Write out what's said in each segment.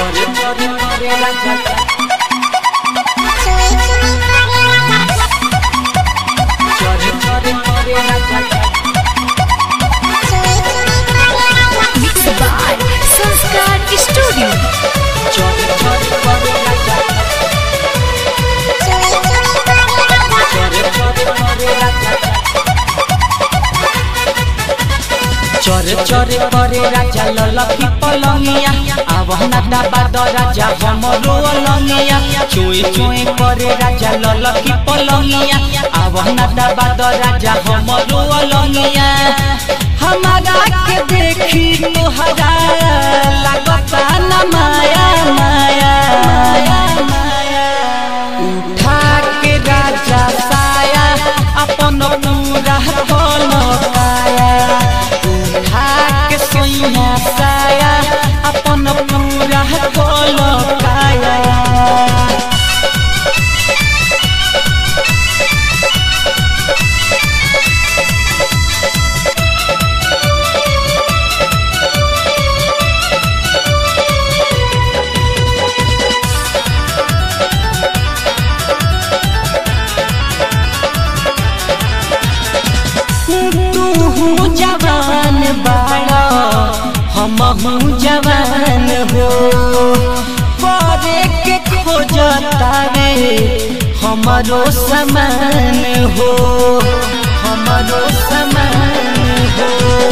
चोरे चोरे करे राजा ललकी पलंगिया आवना दाबाद राजा हमरो अलंगिया चोए चोए करे राजा ललकी पलंगिया आवना दाबाद राजा हमरो अलंगिया हमारा के देखी तोहरा लगता न माया माया माया उठा के राजा साया अपन पूरा पलकाया साया अपन पूरा पलकाया तू जवान बाड़ा हमहू जवान हो परे के खोजता रे हमारो समान हो हमारो समान हो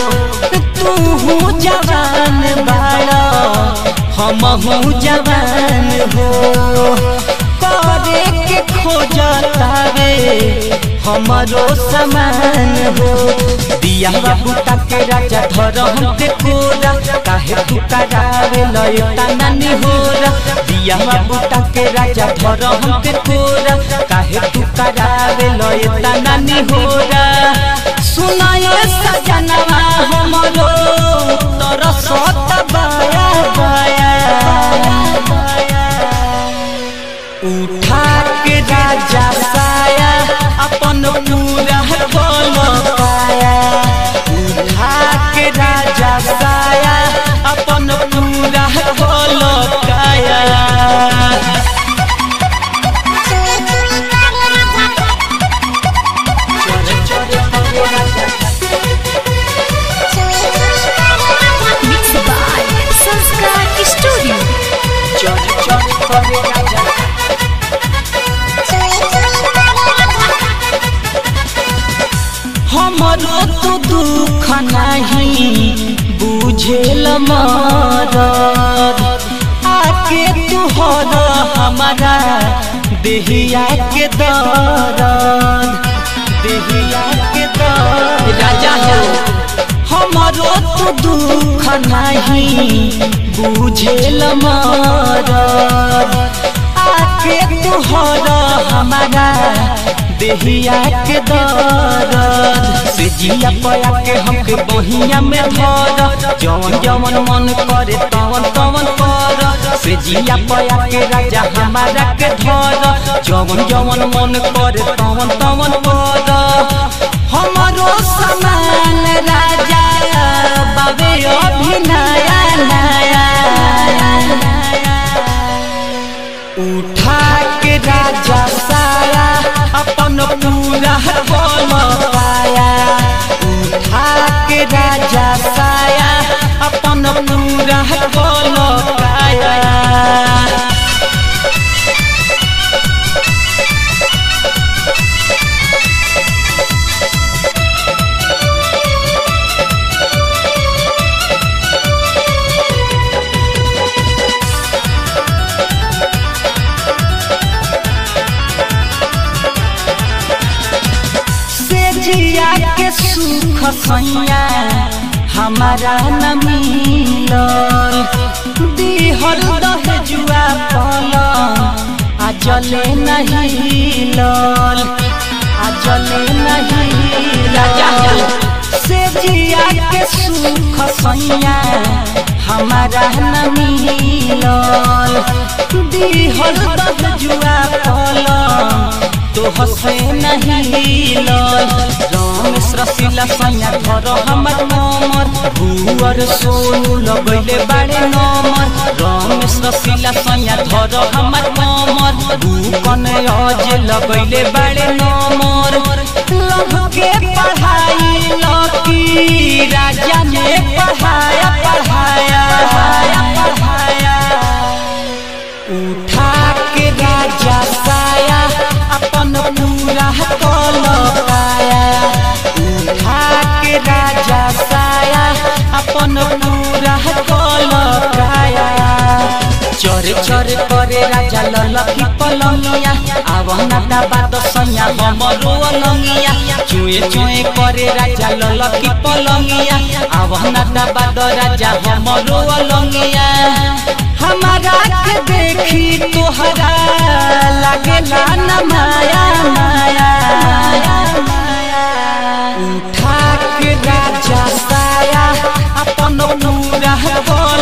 तू जवान बाड़ा हमहू जवान हो परे के खोजता रे हमारो समान हो दिया बूटा के राजा धरम के कोरा काहे तू करावे लयता नानी होरा दिया बूटा के राजा धरम के कोरा काहे तू करावे लयता नानी होरा सुनायो सजनवा हमरो तोर सत बाया बाया उठा के राजा साया अपन पूरा पलकाया उठा के राजा साया अपन पूरा पलकाया हमरो तो दुख नहीं बुझेल मरद आके तू हर हमारा देहिया के दर्द देहिया के दर्द राजा हमरो तो दुख नहीं बुझेल मरद आके तू हर हमारा देहिया के दर्द से जिया पया के हमके बहिया में धर जवन जवन मन करे तवन तवन कर से जिया पया के राजा हमारा के धर जवन जवन मन करे तवन तवन कर हमारो समान राजा बाबे अभी नया नया उठा के राजा साया अपन पूरा पलकाया उठा के राजा साया अपन पूरा पलकाया जिया के सुख सैया हमारा न मिलल दिहल दहजुआ पलंग आजले नहीं लल आजले नहीं राजा से जिया के सुख सैया हमारा न मिलल दिहल दहजुआ पलंग तो हसे नहीं लल रमेश रसीला सैया घर हमर नमर भुअर सोनू लगैले बाड़े नमर रमेश धर हमर कमर कन अज लगैले बड़े नमर लभ के पढ़ाई लकी राजा ने पढ़ाया पढ़ाया पढ़ाया उठा के राजा साया अपन पूरा कलकाया उठा के राजा साया अपन पूरा कलकाया चर चर करे राजा ललकी पलंगिया आवना दाबाद सैया हमरो अलंगिया चुए चुए करे राजा ललकी पलंगिया आवना दाबाद राजा हमरो अलंगिया हमारा के देखी तोहरा लागेला न माया माया उठा के राजा साया अपन पूरा